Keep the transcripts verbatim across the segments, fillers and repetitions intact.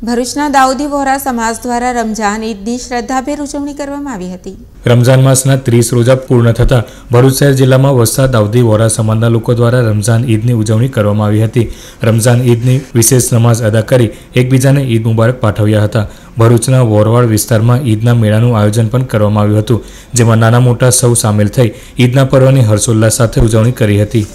ભરૂચના દાઉદી વોહરા સમાજ દ્વારા રમઝાન ઈદની શ્રદ્ધાભેર ઉજવણી કરવામાં આવી હતી। રમઝાન માસના ત્રીસ રોજા પૂર્ણ થતા ભરૂચ શહેર જિલ્લામાં વસતા દાઉદી વોહરા સમાજના લોકો દ્વારા રમઝાન ઈદની ઉજવણી કરવામાં આવી હતી। રમઝાન ઈદની વિશેષ નમાઝ અદા કરી એકબીજાને ઈદ મુબારક પાઠવ્યા હતા। ભરૂચના વોરવાડ વિસ્તારમાં ઈદના મેળાનું આયોજન પણ કરવામાં આવ્યું હતું, જેમાં નાના મોટા સૌ સામેલ થઈ ઈદના પર્વની હર્ષોલ્લાસ સાથે ઉજવણી કરી હતી।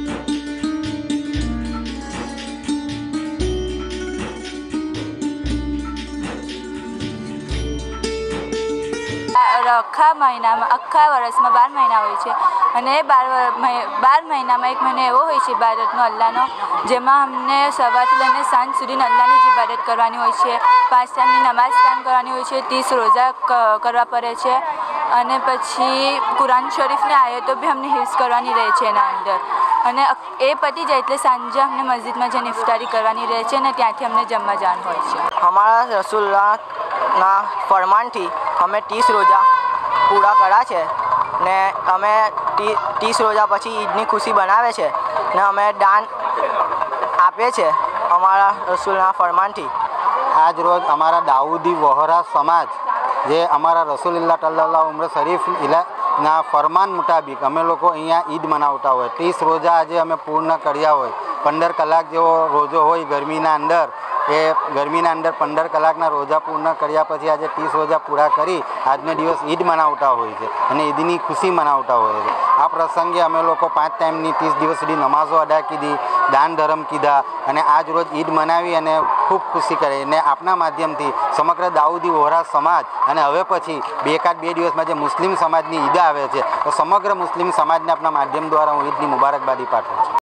आखा महीना में आखा वर्ष में बार महीना हो बार बार महीना में एक महीने एवो हो इबादत नो अल्लाहनो जेमां हमने सवारथी लईने सांज सुधी अल्लाहनी ज इबादत करवानी होय छे। पांच टाइमनी नमाज कायम करवानी होय छे। तीस रोजा करवा पड़े छे अने पछी कुरान शरीफ ने आयतो भी हमने हिफ्ज करवानी रहे छे एना अंदर अने ए पती जाए एटले सांजे हमने मस्जिद में जईने इफ्तारी करवानी रहे छे ने त्यांथी हमने जमवा जवानुं होय छे। हमारा रसूलुल्लाह ना फरमान थी हमें तीस रोजा पूरा करा है ने अमे टी, तीस रोजा पछी ईदनी खुशी बनावे छे ने अमे दान आपे छे अमारा रसूलना फरमान थी। आज रोज अमारा दाऊदी वोहरा समाज जे अमारा रसूलुल्लाह सल्लल्लाहु उम्र शरीफ इला ना फरमान मुताबिक अमे लोग अहींया ईद मनावता होय। तीस रोजा आज अमे पूर्ण कर्या होय। पंदर कलाक जेवो रोजो होय गरमीना अंदर ए गरमीना अंदर पंदर कलाकना रोजा पूर्ण कर्या पछी आज तीस रोजा पूरा करी आजनो दिवस ईद मनावता होय छे अने ईदनी खुशी मनावता होय छे। आ प्रसंगे अमे लोको पांच टाइमनी तीस दिवस सुधी नमाजो अदा कीधी, दान धर्म कीधा अने आज रोज ईद मनावी अने खूब खुशी करे ने आपना माध्यमथी समग्र दाऊदी वोहरा समाज अने हवे पछी बे एकाद बे दिवसमां जे मुस्लिम समाजनी ईद आवे छे तो समग्र मुस्लिम समाजने आपना माध्यम द्वारा हूँ ईदनी मुबारकबादी पाठवुं छुं।